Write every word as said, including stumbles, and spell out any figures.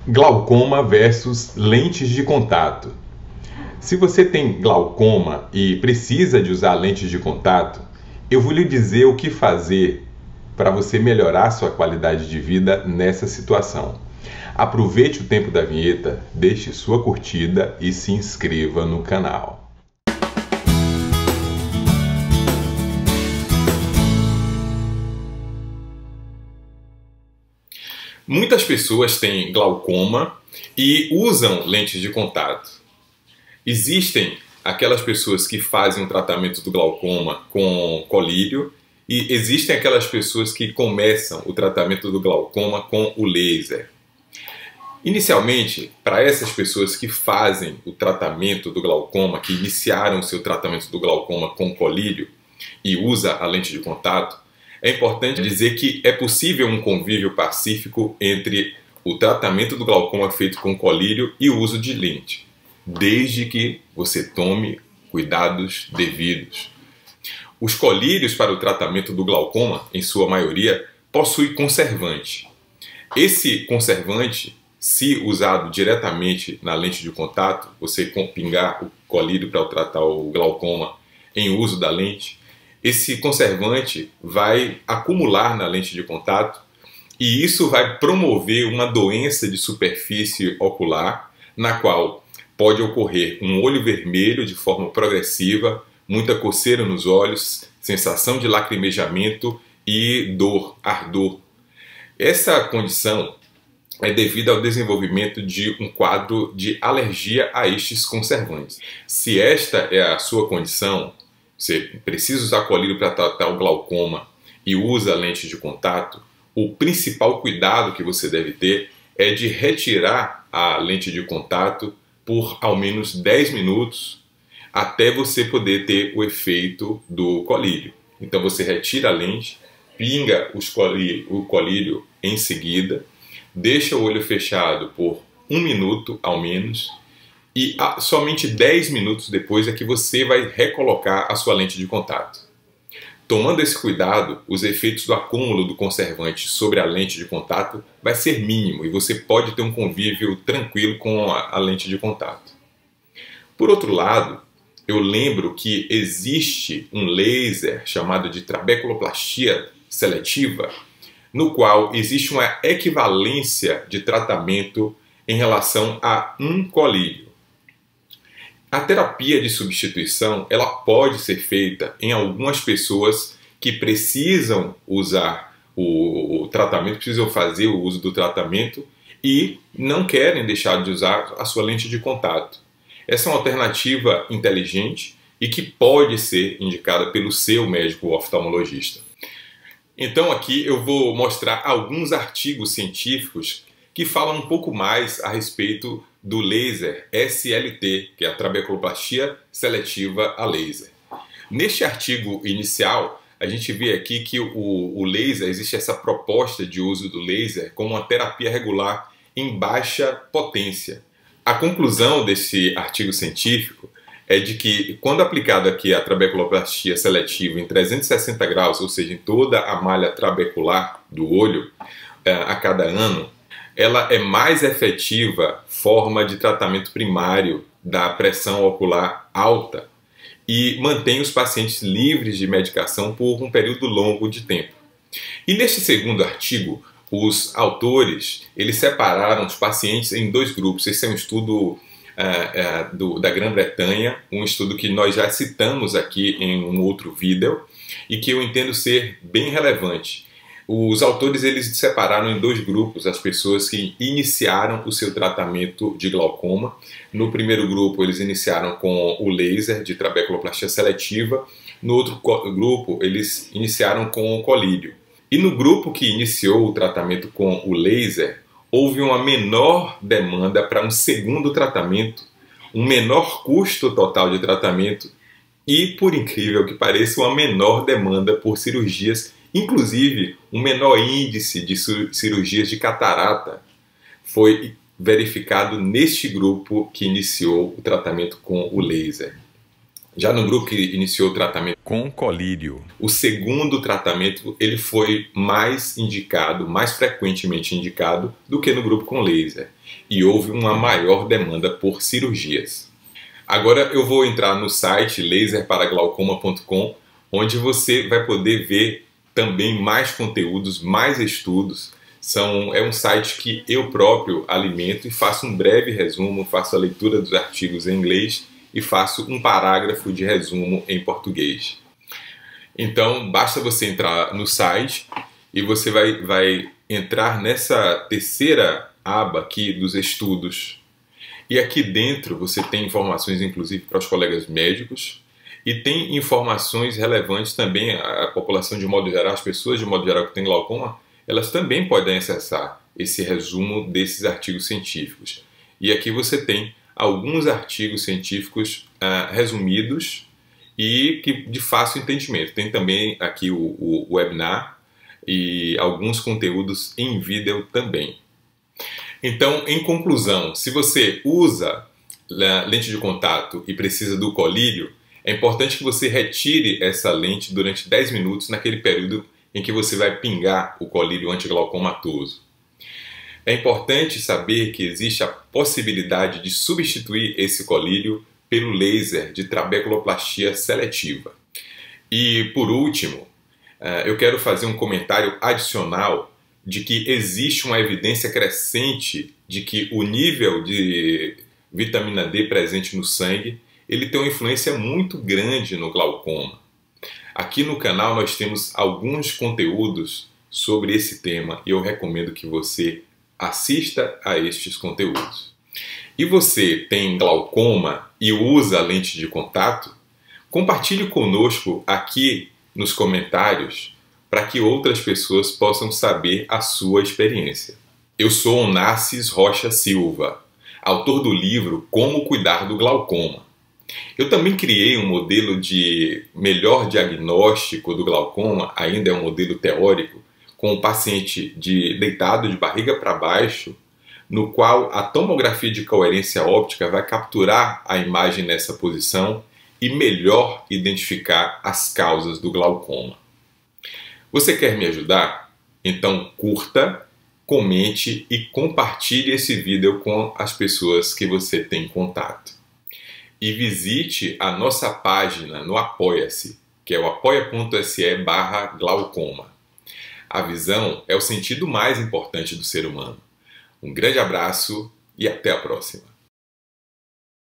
Glaucoma versus lentes de contato. Se você tem glaucoma e precisa de usar lentes de contato, eu vou lhe dizer o que fazer para você melhorar sua qualidade de vida nessa situação. Aproveite o tempo da vinheta, deixe sua curtida e se inscreva no canal. Muitas pessoas têm glaucoma e usam lentes de contato. Existem aquelas pessoas que fazem o tratamento do glaucoma com colírio e existem aquelas pessoas que começam o tratamento do glaucoma com o laser. Inicialmente, para essas pessoas que fazem o tratamento do glaucoma, que iniciaram o seu tratamento do glaucoma com colírio e usa a lente de contato, é importante dizer que é possível um convívio pacífico entre o tratamento do glaucoma feito com colírio e o uso de lente, desde que você tome cuidados devidos. Os colírios para o tratamento do glaucoma, em sua maioria, possuem conservante. Esse conservante, se usado diretamente na lente de contato, você pingar o colírio para tratar o glaucoma em uso da lente, esse conservante vai acumular na lente de contato e isso vai promover uma doença de superfície ocular, na qual pode ocorrer um olho vermelho de forma progressiva, muita coceira nos olhos, sensação de lacrimejamento e dor, ardor. Essa condição é devido ao desenvolvimento de um quadro de alergia a estes conservantes. Se esta é a sua condição, você precisa usar colírio para tratar o glaucoma e usa a lente de contato, o principal cuidado que você deve ter é de retirar a lente de contato por ao menos dez minutos até você poder ter o efeito do colírio. Então você retira a lente, pinga os colírio, o colírio em seguida, deixa o olho fechado por um minuto ao menos e somente dez minutos depois é que você vai recolocar a sua lente de contato. Tomando esse cuidado, os efeitos do acúmulo do conservante sobre a lente de contato vai ser mínimo e você pode ter um convívio tranquilo com a, a lente de contato. Por outro lado, eu lembro que existe um laser chamado de trabeculoplastia seletiva, no qual existe uma equivalência de tratamento em relação a um colírio. A terapia de substituição ela pode ser feita em algumas pessoas que precisam usar o, o tratamento, precisam fazer o uso do tratamento e não querem deixar de usar a sua lente de contato. Essa é uma alternativa inteligente e que pode ser indicada pelo seu médico oftalmologista. Então aqui eu vou mostrar alguns artigos científicos que falam um pouco mais a respeito do laser S L T, que é a trabeculoplastia seletiva a laser. Neste artigo inicial, a gente vê aqui que o, o laser, existe essa proposta de uso do laser como uma terapia regular em baixa potência. A conclusão desse artigo científico é de que, quando aplicado aqui a trabeculoplastia seletiva em trezentos e sessenta graus, ou seja, em toda a malha trabecular do olho, a cada ano, ela é mais efetiva forma de tratamento primário da pressão ocular alta e mantém os pacientes livres de medicação por um período longo de tempo. E neste segundo artigo, os autores eles separaram os pacientes em dois grupos. Esse é um estudo uh, uh, do, da Grã-Bretanha, um estudo que nós já citamos aqui em um outro vídeo e que eu entendo ser bem relevante. Os autores eles separaram em dois grupos as pessoas que iniciaram o seu tratamento de glaucoma. No primeiro grupo eles iniciaram com o laser de trabeculoplastia seletiva, no outro grupo eles iniciaram com o colírio. E no grupo que iniciou o tratamento com o laser, houve uma menor demanda para um segundo tratamento, um menor custo total de tratamento e, por incrível que pareça, uma menor demanda por cirurgias, inclusive um menor índice de cirurgias de catarata foi verificado neste grupo que iniciou o tratamento com o laser. Já no grupo que iniciou o tratamento com colírio, o segundo tratamento ele foi mais indicado, mais frequentemente indicado do que no grupo com laser. E houve uma maior demanda por cirurgias. Agora eu vou entrar no site laser para glaucoma ponto com, onde você vai poder ver também mais conteúdos, mais estudos. São, é um site que eu próprio alimento e faço um breve resumo, faço a leitura dos artigos em inglês e faço um parágrafo de resumo em português. Então, basta você entrar no site e você vai, vai entrar nessa terceira aba aqui dos estudos. E aqui dentro você tem informações, inclusive, para os colegas médicos e tem informações relevantes também à população de modo geral, as pessoas de modo geral que têm glaucoma, elas também podem acessar esse resumo desses artigos científicos. E aqui você tem alguns artigos científicos uh, resumidos e que de fácil entendimento. Tem também aqui o, o webinar e alguns conteúdos em vídeo também. Então, em conclusão, se você usa lente de contato e precisa do colírio, é importante que você retire essa lente durante dez minutos naquele período em que você vai pingar o colírio antiglaucomatoso. É importante saber que existe a possibilidade de substituir esse colírio pelo laser de trabeculoplastia seletiva. E, por último, eu quero fazer um comentário adicional de que existe uma evidência crescente de que o nível de vitamina D presente no sangue ele tem uma influência muito grande no glaucoma. Aqui no canal nós temos alguns conteúdos sobre esse tema e eu recomendo que você assista a estes conteúdos. E você tem glaucoma e usa lente de contato? Compartilhe conosco aqui nos comentários para que outras pessoas possam saber a sua experiência. Eu sou o Narcis Rocha Silva, autor do livro Como Cuidar do Glaucoma. Eu também criei um modelo de melhor diagnóstico do glaucoma, ainda é um modelo teórico, com o paciente de, deitado de barriga para baixo, no qual a tomografia de coerência óptica vai capturar a imagem nessa posição e melhor identificar as causas do glaucoma. Você quer me ajudar? Então curta, comente e compartilhe esse vídeo com as pessoas que você tem contato. E visite a nossa página no Apoia-se, que é o apoia.se barra glaucoma. A visão é o sentido mais importante do ser humano. Um grande abraço e até a próxima.